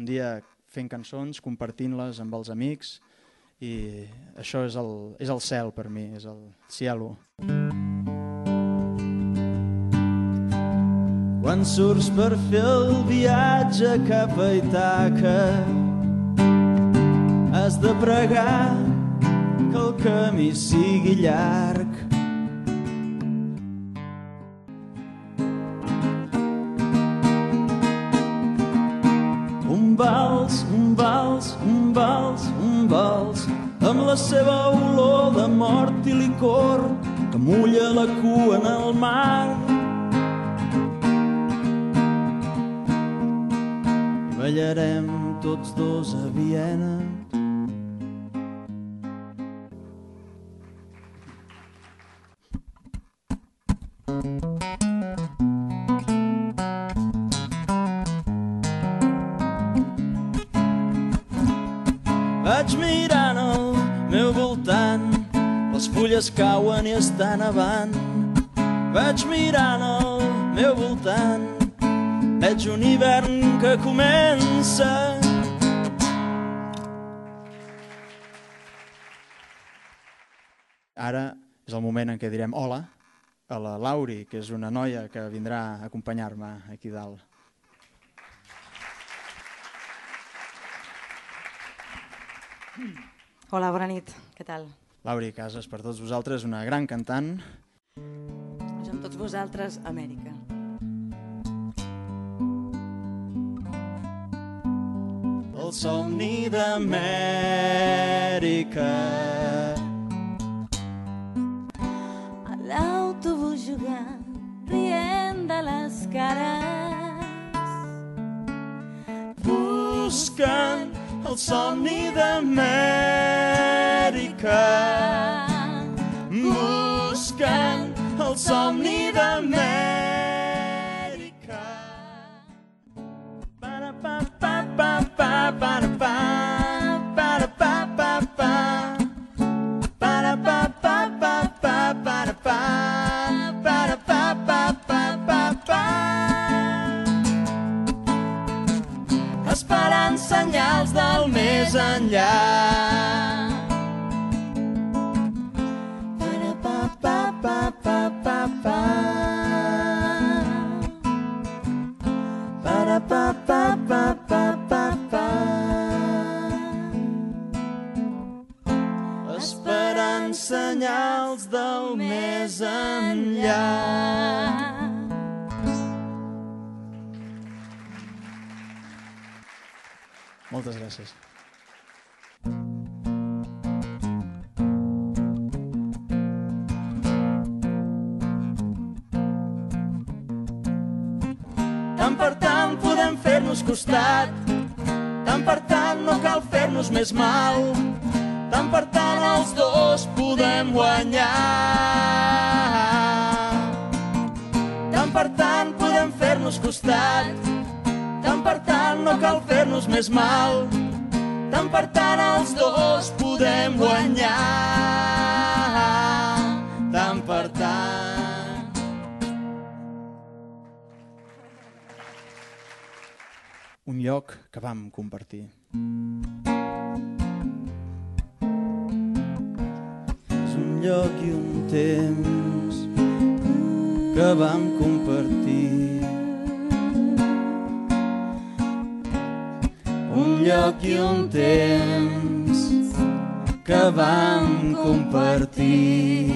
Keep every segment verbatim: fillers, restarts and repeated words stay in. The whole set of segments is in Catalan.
un dia fent cançons, compartint-les amb els amics, i això és el, és el cel per mi, és el cielo. Quan surts per fer el viatge cap a Ítaca, has de pregar que el camí sigui llarg. Un vals, un vals, un vals, un vals, amb la seva olor de mort i licor que mulla la cua en el mar. I ballarem tots dos a Viena. Vaig mirant al meu voltant, les fulles cauen i està nevant. Vaig mirant al meu voltant, veig un hivern que comença. Ara és el moment en què direm hola a la Lauri, que és una noia que vindrà a acompanyar-me aquí dalt. Hola, bona nit. Què tal? Lauri Casas, per tots vosaltres, una gran cantant. És amb tots vosaltres, Amèrica. El somni d'Amèrica. A l'autobús jugant, rient de les cares, buscant el somni d'Amèrica, buscant el somni d'Amèrica. Para pa pa pa pa para pa para pa pa pa para pa pa pa pa para pa para pa pa pa pa pa. Esperant senyals del més enllà. Para pa pa pa pa pa pa. Para pa pa pa pa pa pa. Esperant senyals del més enllà. Moltes gràcies. Tant per tant podem fer-nos costat, tant per tant no cal fer-nos més mal, tant per tant els dos podem guanyar. Tant per tant podem fer-nos costat, tant per tant no cal fer-nos més mal, tant per tant els dos podem guanyar. Tant per tant. Un lloc que vam compartir. És un lloc i un temps que vam compartir. Un lloc i un temps que vam compartir.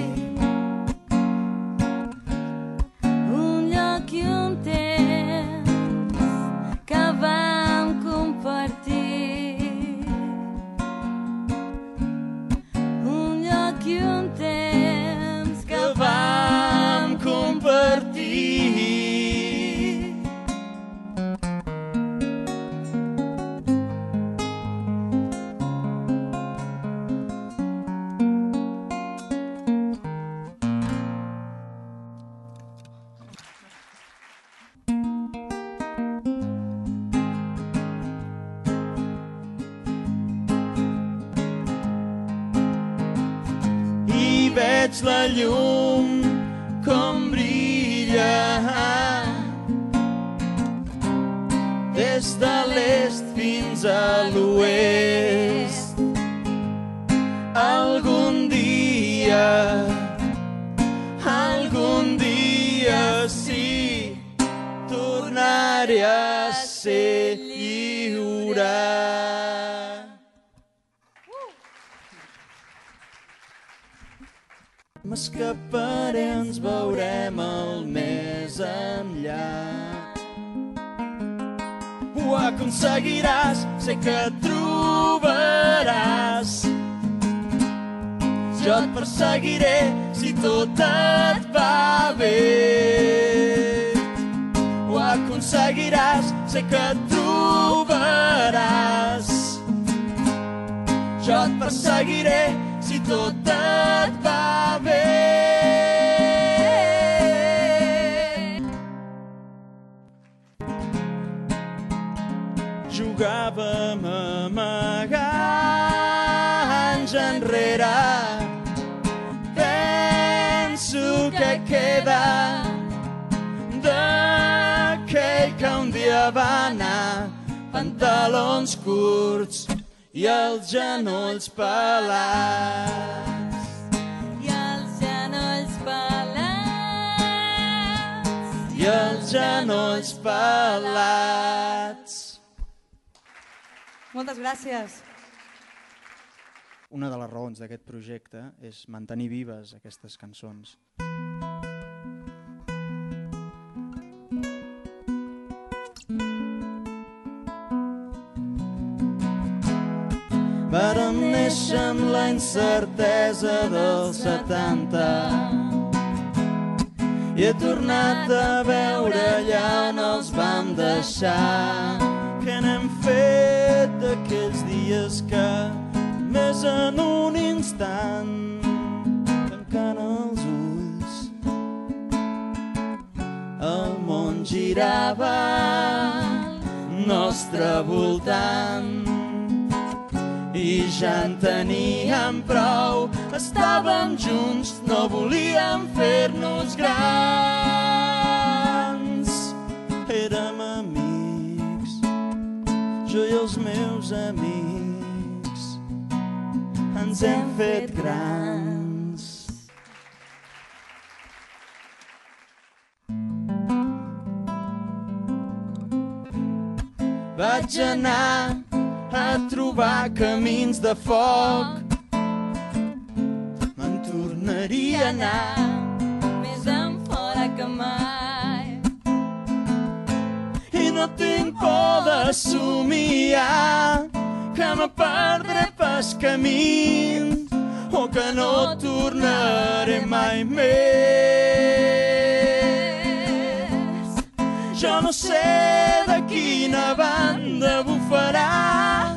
un lloc i un temps que vam compartir. Un lloc i un temps que vam compartir. Veig la llum com brilla des de l'est fins fins a l'oest. Algun dia, algun dia sí, tornaré a ser lliure. M'escaparé, ens veurem al més enllà. Ho aconseguiràs, sé que et trobaràs. Jo et perseguiré si tot et va bé. Ho aconseguiràs, sé que et trobaràs. Jo et perseguiré si tot et va bé. Jugàvem a amagar anys enrere. Penso que queda d'aquell que un dia va anar, pantalons curts i els genolls pelats. I els genolls pelats. I els genolls pelats. Moltes gràcies. Una de les raons d'aquest projecte és mantenir vives aquestes cançons. Vàrem néixer amb la incertesa dels setanta i he tornat a veure allà on els vam deixar. Què n'hem fet d'aquells dies que més en un instant, tancant els ulls, el món girava al nostre voltant i ja en teníem prou. Estàvem junts, no volíem fer-nos grans. Érem amics, jo i els meus amics, ens hem fet grans. Vaig anar a trobar camins de foc, me'n tornaria a anar Més enfora que mai. i no tinc por de somiar que me perdré pas camins o que no tornaré mai més. Jo no sé de quina banda bufarà,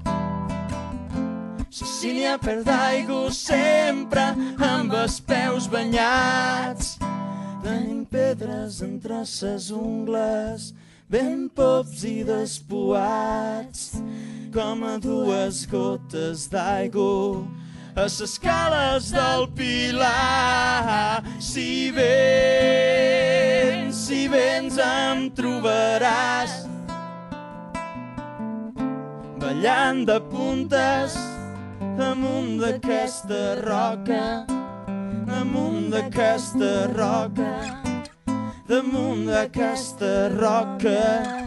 si n'hi ha per d'aigua sempre amb els peus banyats. Tenim pedres entre ses ungles, ben pops i despuats, com a dues gotes d'aigua a ses cales del Pilar. Si vens, si vens em trobaràs ballant de puntes damunt d'aquesta roca, damunt d'aquesta roca, damunt d'aquesta roca.